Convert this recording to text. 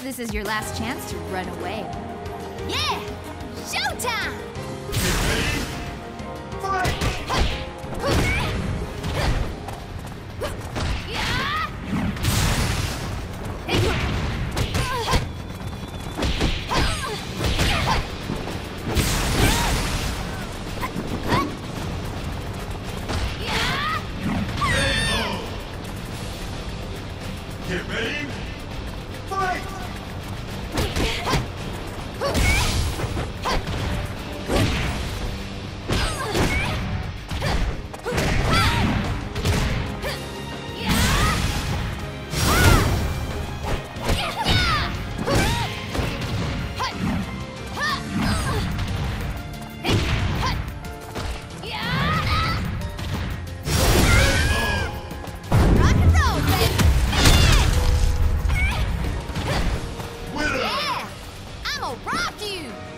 This is your last chance to run away. Yeah! Showtime! Get ready, fight! Rock you!